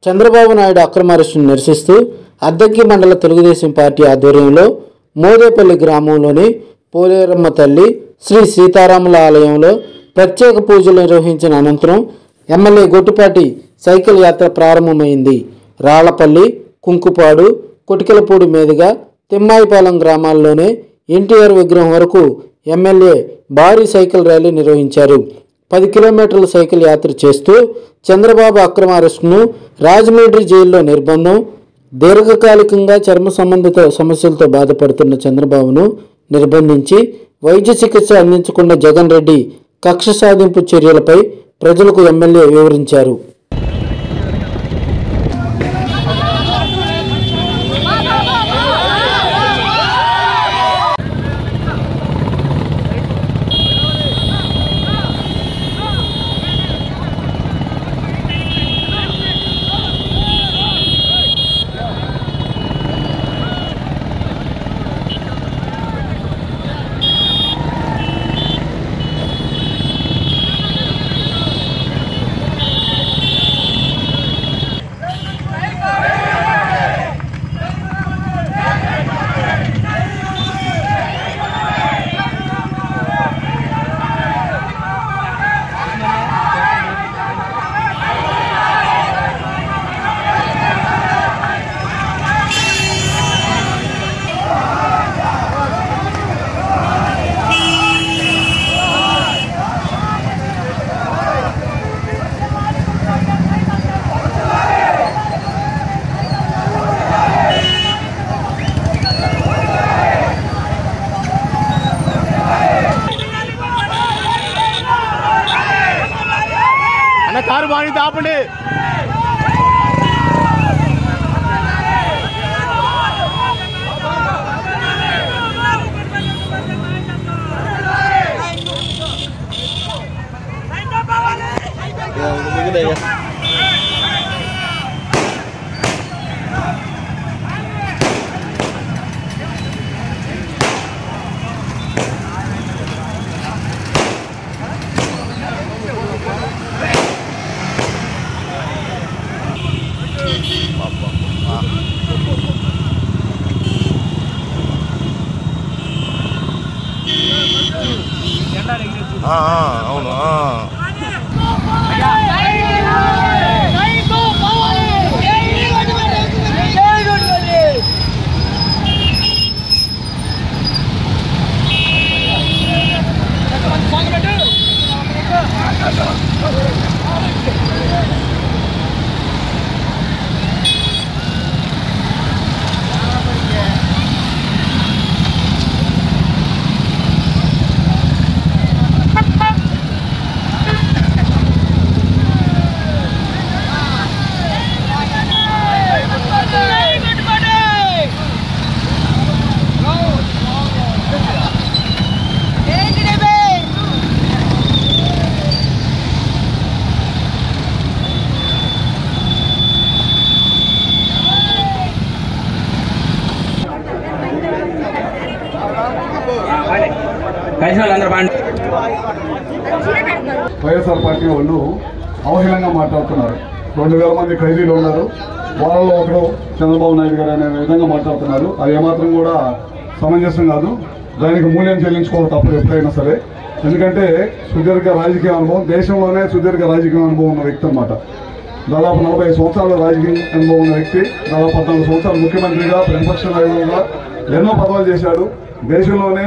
చంద్రబాబు నాయుడు అక్రమ అరెస్టును నిరసిస్తూ అద్దంకి మండల తెలుగుదేశం పార్టీ ఆధ్వర్యంలో మోదేపల్లి గ్రామంలోని పోలేరమ్మ తల్లి శ్రీ సీతారాముల ఆలయంలో ప్రత్యేక పూజలు నిర్వహించిన అనంతరం ఎమ్మెల్యే గొట్టిపాటి సైకిల్ యాత్ర ప్రారంభమైంది. రాళ్లపల్లి, కుంకుపాడు, కొటికలపూడి మీదుగా తిమ్మాయిపాలెం గ్రామాల్లోనే ఎన్టీఆర్ విగ్రహం వరకు ఎమ్మెల్యే భారీ సైకిల్ ర్యాలీ నిర్వహించారు. 10 కిలోమీటర్ల సైకిల్ యాత్ర చేస్తూ చంద్రబాబు అక్రమ అరెస్టును, రాజమండ్రి జైల్లో నిర్బంధం, దీర్ఘకాలికంగా చర్మ సంబంధిత సమస్యలతో బాధపడుతున్న చంద్రబాబును నిర్బంధించి వైద్య చికిత్స అందించకుండా జగన్ రెడ్డి కక్ష సాధింపు చర్యలపై ప్రజలకు ఎమ్మెల్యే వివరించారు. కారు బాగా ఆపండి. అవును వైఎస్ఆర్ పార్టీ వాళ్ళు అవహేళనగా మాట్లాడుతున్నారు. 2000 మంది ఖైదీలు ఉన్నారు, వాళ్ళలో ఒకరు చంద్రబాబు నాయుడు గారు అనే విధంగా మాట్లాడుతున్నారు. అది ఏమాత్రం కూడా సమంజసం కాదు. దానికి మూల్యం చెల్లించుకోవాలి తప్పదు ఎప్పుడైనా సరే. ఎందుకంటే సుదీర్ఘ రాజకీయ అనుభవం, దేశంలోనే సుదీర్ఘ రాజకీయ అనుభవం ఉన్న వ్యక్తి అన్నమాట. దాదాపు 45 సంవత్సరాల రాజకీయ అనుభవం ఉన్న వ్యక్తి. దాదాపు 14 సంవత్సరాలు ముఖ్యమంత్రిగా, ప్రతిపక్ష నాయకుడిగా ఎన్నో పదవులు చేశాడు. దేశంలోనే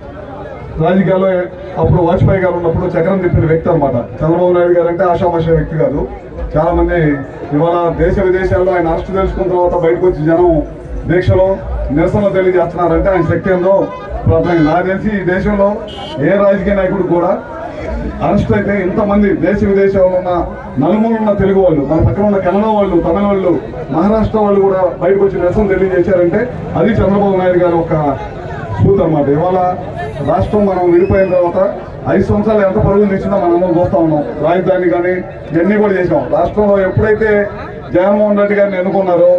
రాజకీయాల్లో అప్పుడు వాజ్పేయి గారు ఉన్నప్పుడు చక్రం తిప్పిన వ్యక్తి అనమాట. చంద్రబాబు నాయుడు గారు అంటే ఆషామాషా వ్యక్తి కాదు. చాలా మంది ఇవాళ దేశ విదేశాల్లో ఆయన అరెస్టు తెలుసుకున్న తర్వాత బయటకు వచ్చి జనం దీక్షలో నిరసనలు తెలియజేస్తున్నారంటే ఆయన శక్తి ఏందో నాకు తెలిసి ఈ దేశంలో ఏ రాజకీయ నాయకుడు కూడా అరెస్ట్ అయితే ఇంతమంది దేశ విదేశాల్లో ఉన్న నలుమూలన ఉన్న తెలుగు వాళ్ళు, మన పక్కన ఉన్న కన్నడ వాళ్ళు, తమిళ వాళ్ళు, మహారాష్ట్ర వాళ్ళు కూడా బయటకు వచ్చి నిరసన తెలియజేశారంటే అది చంద్రబాబు నాయుడు గారు ఒక స్ఫూర్తి అన్నమాట. ఇవాళ రాష్ట్రం మనం విడిపోయిన తర్వాత 5 సంవత్సరాలు ఎంత పరుగులు తెచ్చినా మనం చూస్తా ఉన్నాం. రాజధాని కానీ ఇవన్నీ కూడా చేసాం. రాష్ట్రంలో ఎప్పుడైతే జగన్మోహన్ రెడ్డి గారిని ఎన్నుకున్నారో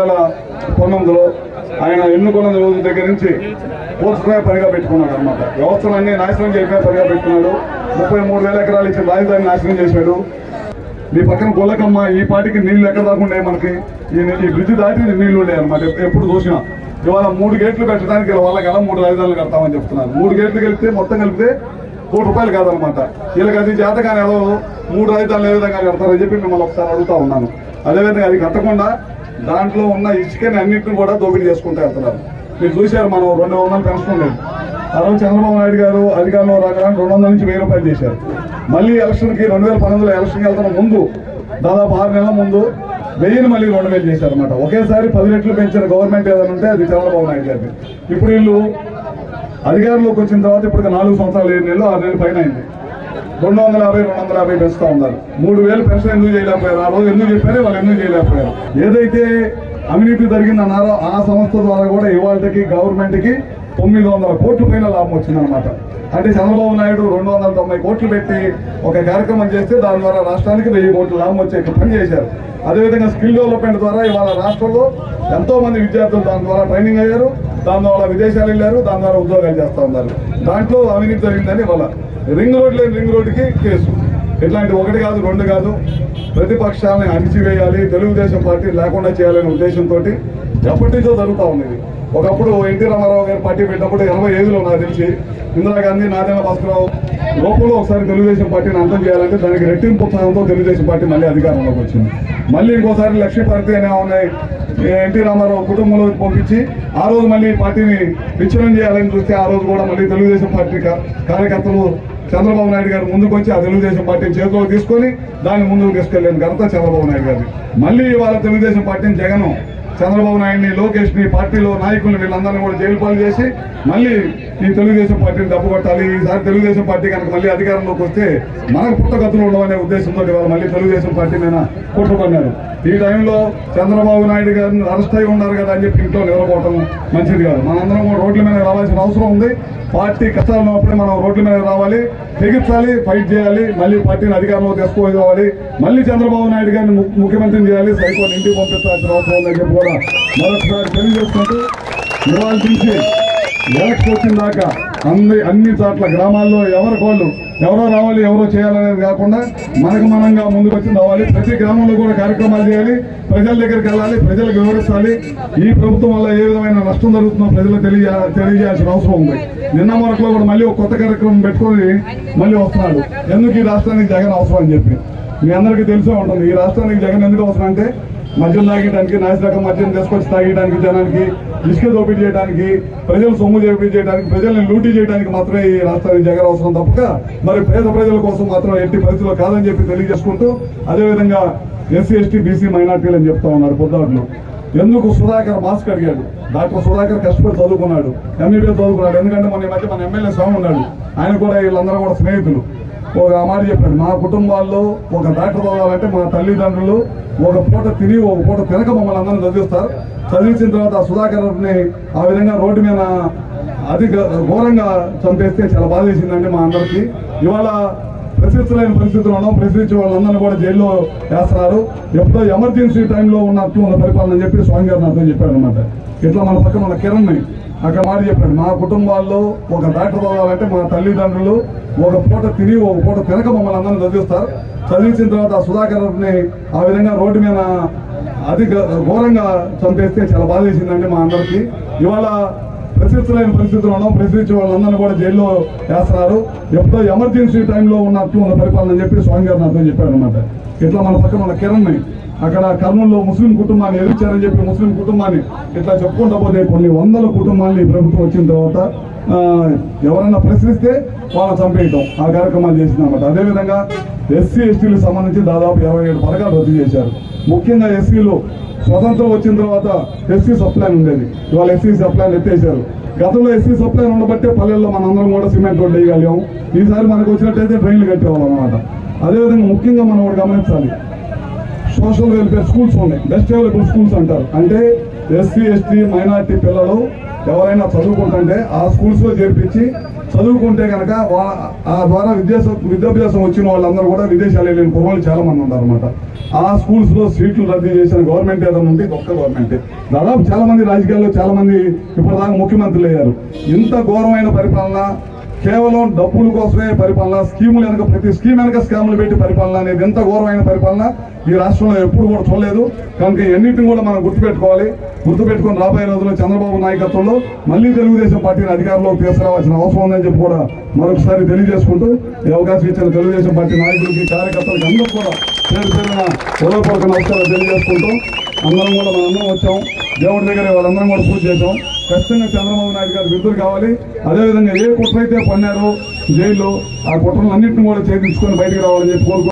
2019లో ఆయన ఎన్నుకున్న రోజు దగ్గర నుంచి పూర్తిగా పనిగా పెట్టుకున్నాడు అనమాట. వ్యవస్థలన్నీ నాశనం చేసిన పనిగా పెట్టుకున్నాడు. 33,000 ఎకరాలు ఇచ్చిన రాజధాని నాశనం చేశాడు. మీ పక్కన గొల్లకమ్మ ఈ పాటికి నీళ్లు ఎక్కడ దాకుండా మనకి ఈ బ్రిడ్జ్ దాటి నీళ్లు ఉండే అనమాట ఎప్పుడు చూసినా. ఇవాళ 3 గేట్లు పెట్టడానికి వాళ్ళకి ఎలా 3 రాజధానులు కడతామని చెప్తున్నారు. 3 గేట్లు కలిపితే మొత్తం కలిపితే ₹1 కాదనమాట. వీళ్ళకి అది చేత కానీ ఏదో 3 రాజధానులు ఏ విధంగా కడతారని చెప్పి మిమ్మల్ని ఒకసారి అడుగుతా ఉన్నాను. అదేవిధంగా అది కట్టకుండా దాంట్లో ఉన్న ఇసుకని అన్నింటిని కూడా దోపిడీ చేసుకుంటూ వెళ్తున్నారు. మీరు చూశారు, మనం 200 పెన్షన్ లేదు. ఆ రోజు చంద్రబాబు నాయుడు గారు అధికారంలో రాగానే 200 నుంచి ₹1000 చేశారు. మళ్ళీ ఎలక్షన్కి 2019లో ఎలక్షన్కి వెళ్తున్న ముందు దాదాపు 6 నెలల ముందు 1000 మళ్ళీ 2000 చేశారు అనమాట. ఒకేసారి 10 రెట్లు పెంచిన గవర్నమెంట్ ఏదైనా ఉంటే అది చంద్రబాబు నాయుడు గారికి. ఇప్పుడు వీళ్ళు అధికారంలోకి వచ్చిన తర్వాత ఇప్పుడు 4 సంవత్సరాలు 7 నెలలు 6 నెలలు పైన అయింది. 250 పెంచుతా ఉన్నారు. 3000 పెన్షన్ ఎందుకు చేయలేకపోయారు? ఆ రోజు ఎందుకు చెప్పారు, వాళ్ళు ఎందుకు చేయలేకపోయారు? ఏదైతే అవినీతి జరిగిందన్నారో ఆ సంస్థ ద్వారా కూడా ఇవాళకి గవర్నమెంట్కి 900 కోట్ల పైన లాభం వచ్చిందనమాట. అంటే చంద్రబాబు నాయుడు 290 కోట్లు పెట్టి ఒక కార్యక్రమం చేస్తే దాని ద్వారా రాష్ట్రానికి 1000 కోట్ల లాభం వచ్చే పని చేశారు. అదేవిధంగా స్కిల్ డెవలప్మెంట్ ద్వారా ఇవాళ రాష్ట్రంలో ఎంతో మంది విద్యార్థులు దాని ద్వారా ట్రైనింగ్ అయ్యారు, దాని ద్వారా విదేశాలు వెళ్ళారు, దాని ద్వారా ఉద్యోగాలు చేస్తూ ఉన్నారు. దాంట్లో అవినీతి జరిగిందని ఇవాళ రింగ్ రోడ్ లేని రింగ్ రోడ్డుకి కేసు. ఇట్లాంటి 1 కాదు 2 కాదు, ప్రతిపక్షాలని అణిచివేయాలి, తెలుగుదేశం పార్టీ లేకుండా చేయాలనే ఉద్దేశంతో ఎప్పటి నుంచో జరుగుతూ ఉంది. ఒకప్పుడు ఎన్టీ రామారావు గారి పార్టీ పెట్టినప్పుడు 85లో నాకు తెలిసి ఇందిరాగాంధీ, నారాయణ భాస్కరరావు లోపల ఒకసారి తెలుగుదేశం పార్టీని అంతం చేయాలంటే దానికి రెట్టింపు ఉత్సాహంతో తెలుగుదేశం పార్టీ మళ్ళీ అధికారంలోకి వచ్చింది. మళ్ళీ ఇంకోసారి లక్ష్మీపార్టీ అనే ఉన్నాయి ఎన్టీ రామారావు కుటుంబంలోకి పంపించి ఆ రోజు మళ్ళీ పార్టీని విచ్ఛిన్నం చేయాలని చూస్తే ఆ రోజు కూడా మళ్ళీ తెలుగుదేశం పార్టీ కార్యకర్తలు చంద్రబాబు నాయుడు గారు ముందుకు వచ్చి ఆ తెలుగుదేశం పార్టీని చేతిలో తీసుకొని దాన్ని ముందుకు తీసుకెళ్లేని ఘనత చంద్రబాబు నాయుడు గారి. మళ్ళీ ఇవాళ తెలుగుదేశం పార్టీని జగన్ చంద్రబాబు నాయుడిని, లోకేష్ ని, పార్టీలో నాయకులు వీళ్ళందరినీ కూడా జైలు పాలు చేసి మళ్ళీ ఈ తెలుగుదేశం పార్టీని డబ్బు కొట్టాలి. ఈసారి తెలుగుదేశం పార్టీ కనుక మళ్ళీ అధికారంలోకి వస్తే మనకు పుట్టగతులు ఉండవనే ఉద్దేశంతో వాళ్ళు మళ్ళీ తెలుగుదేశం పార్టీ మీద కుట్రపన్నారు. ఈ టైంలో చంద్రబాబు నాయుడు గారిని అరెస్ట్ అయి ఉన్నారు కదా అని చెప్పి ఇంట్లో నిలబడటం మంచిది కాదు. మనందరం కూడా రోడ్ల మీద రావాల్సిన అవసరం ఉంది. పార్టీ కష్టాలు ఉన్నప్పుడే మనం రోడ్ల మీద రావాలి, తెగించాలి, ఫైట్ చేయాలి, మళ్ళీ పార్టీని అధికారంలో తీసుకోవాలి, మళ్ళీ చంద్రబాబు నాయుడు గారిని ముఖ్యమంత్రిని చేయాలి, సైకోని ఇంటికి పంపించాల్సిన అవసరం ఉందని చెప్పి కూడా మరొకసారి తెలియజేసుకుంటూ ఇవాళ నుంచి ఎలక్షన్ వచ్చిన దాకా అన్ని చోట్ల గ్రామాల్లో ఎవరికోళ్ళు ఎవరో రావాలి, ఎవరో చేయాలనేది కాకుండా మనకు మనంగా ముందుకు వచ్చి రావాలి. ప్రతి గ్రామంలో కూడా కార్యక్రమాలు చేయాలి, ప్రజల దగ్గరికి వెళ్ళాలి, ప్రజలకు వివరించాలి. ఈ ప్రభుత్వం వల్ల ఏ విధమైన నష్టం జరుగుతుందో ప్రజలకు తెలియజేయాల్సిన అవసరం ఉంది. నిన్న మొరట్లో కూడా మళ్ళీ ఒక కొత్త కార్యక్రమం పెట్టుకొని మళ్ళీ వస్తున్నాడు. ఎందుకు ఈ రాష్ట్రానికి జగన్ అవసరం అని చెప్పి మీ అందరికీ తెలిసే ఉంటుంది. ఈ రాష్ట్రానికి జగన్ ఎందుకు అవసరం అంటే మద్యం తాగడానికి, నాసిరకం మద్యం తీసుకొచ్చి తాగడానికి, జనానికి ఇసుక దోపిడీ చేయడానికి, ప్రజలు సొమ్ము దోపిడీ చేయడానికి, ప్రజల్ని లూటీ చేయడానికి మాత్రమే ఈ రాష్ట్రానికి జగన్ అవసరం తప్పక మరి పేద ప్రజల కోసం మాత్రం ఎట్టి పరిస్థితుల్లో కాదని చెప్పి తెలియజేసుకుంటూ, అదేవిధంగా ఎస్సీ ఎస్టీ బీసీ మైనార్టీలు అని చెప్తా ఉన్నారు పొద్దుట్లో. ఎందుకు సుధాకర్ మాస్క్ అడిగాడు? డాక్టర్ సుధాకర్ కష్టపడి చదువుకున్నాడు, ఎంబీబీఎస్ చదువుకున్నాడు. ఎందుకంటే మన ఈ మధ్య మన ఎమ్మెల్యే స్వామి ఉన్నాడు, ఆయన కూడా వీళ్ళందరూ కూడా స్నేహితులు. ఒక మాట చెప్పాడు, మా కుటుంబాల్లో ఒక డాక్టర్ చదవాలంటే మా తల్లిదండ్రులు ఒక పూట తిని ఒక పూట తినక మమ్మల్ని అందరినీ చదివిస్తారు. చదివించిన తర్వాత ఆ సుధాకర్ని ఆ విధంగా రోడ్డు మీద అతి ఘోరంగా చంపేస్తే చాలా బాధ వేసిందండి మా అందరికీ. ఇవాళ ప్రశ్నించలేని పరిస్థితులు ఉన్నాం, ప్రశ్నించే వాళ్ళందరినీ కూడా జైల్లో వేస్తున్నారు. ఎప్పుడో ఎమర్జెన్సీ టైంలో ఉన్నట్లు ఉన్న పరిపాలన అని చెప్పి స్వామి గారు నాతో చెప్పాడు అనమాట. ఇట్లా మన పక్కన మన కిరణ్ని అక్కడ మాట చెప్పాడు, మా కుటుంబాల్లో ఒక డాక్టర్ చదవాలంటే మా తల్లిదండ్రులు ఒక పూట తిని ఒక పూట తినక మమ్మల్ని అందరినీ చదివిస్తారు. చదివించిన తర్వాత ఆ సుధాకర్ని ఆ విధంగా రోడ్డు మీద అతి ఘోరంగా చంపేస్తే చాలా బాధ వేసిందండి మా అందరికీ. ఇవాళ ప్రశ్నించలేని పరిస్థితులు ఉన్నాం, ప్రశ్నించే వాళ్ళందరినీ కూడా జైల్లో వేస్తున్నారు. ఎప్పుడో ఎమర్జెన్సీ టైంలో ఉన్నట్లు ఉన్న పరిపాలన అని చెప్పి స్వామి గారు నాతో చెప్పాడు అనమాట. ఇట్లా మన పక్కన మన కిరణ్ని అక్కడ కర్నూలులో ముస్లిం కుటుంబాన్ని ఎదిరించారని చెప్పి ముస్లిం కుటుంబాన్ని ఇట్లా చెప్పుకుంటా పోతే కొన్ని వందల కుటుంబాన్ని ప్రభుత్వం వచ్చిన తర్వాత ఎవరన్నా ప్రశ్నిస్తే వాళ్ళని చంపేయటం ఆ కార్యక్రమాలు చేసిందన్నమాట. అదేవిధంగా ఎస్సీ ఎస్టీలకు సంబంధించి దాదాపు 27 పథకాలు రద్దు చేశారు. ముఖ్యంగా ఎస్సీలు స్వతంత్రం వచ్చిన తర్వాత ఎస్సీ సప్లైన్ ఉండేది, ఇవాళ ఎస్సీ సప్లైన్ ఎత్తేసారు. గతంలో ఎస్సీ సప్లైన్ ఉండబట్టే పల్లెల్లో మనందరం కూడా సిమెంట్ రోడ్లు వేయగలిగాం. ఈసారి మనకు వచ్చినట్టయితే డ్రైన్లు కట్టేవాళ్ళం అనమాట. అదేవిధంగా ముఖ్యంగా మనం ఒకటి గమనించాలి, సోషల్ వెల్ఫేర్ స్కూల్స్ ఉన్నాయి, బెస్ట్ అవైలబుల్ స్కూల్స్ అంటారు. అంటే ఎస్సీ ఎస్టీ మైనార్టీ పిల్లలు ఎవరైనా చదువుకుంటుంటే ఆ స్కూల్స్లో చేర్పించి చదువుకుంటే కనుక ఆ ద్వారా విద్యాభ్యాసం వచ్చిన వాళ్ళందరూ కూడా విదేశాలు వెళ్ళిన కుర్రోళ్ళు చాలా మంది ఉన్నారు అనమాట. ఆ స్కూల్స్లో సీట్లు రద్దు చేసిన గవర్నమెంట్ ఏదైనా ఉంటే ఒక్క గవర్నమెంటే. దాదాపు చాలా మంది రాజకీయాల్లో చాలా మంది ఇప్పటిదాకా ముఖ్యమంత్రులు అయ్యారు. ఇంత ఘోరమైన పరిపాలన కేవలం డబ్బుల కోసమే పరిపాలన, స్కీములు వెనక ప్రతి స్కీమ్ వెనక స్కాములు పెట్టి పరిపాలన అనేది ఎంత ఘోరమైన పరిపాలన ఈ రాష్ట్రంలో ఎప్పుడు కూడా చూడలేదు. కనుక ఎన్నింటిని కూడా మనం గుర్తుపెట్టుకోవాలి. గుర్తుపెట్టుకుని రాబోయే రోజుల్లో చంద్రబాబు నాయకత్వంలో మళ్ళీ తెలుగుదేశం పార్టీని అధికారంలోకి తీసుకురావాల్సిన అవసరం ఉందని చెప్పి కూడా మరొకసారి తెలియజేసుకుంటూ ఈ అవకాశం ఇచ్చిన తెలుగుదేశం పార్టీ నాయకులకి, కార్యకర్తలకి అందరూ కూడా పేరు పేరున హృదయపూర్వక నమస్కారాలు తెలియజేసుకుంటూ అందరం కూడా మనందరం వచ్చాం. దేవుడి దగ్గర వాళ్ళందరం కూడా పూజ చేశాం. ఖచ్చితంగా చంద్రబాబు నాయుడు గారు విడుదల కావాలి. అదేవిధంగా ఏ కుట్ర అయితే పన్నారో జైల్లో ఆ కుట్రలన్నింటినీ కూడా ఛేదించుకొని బయటికి రావాలని చెప్పి కోరుకుంటున్నాం.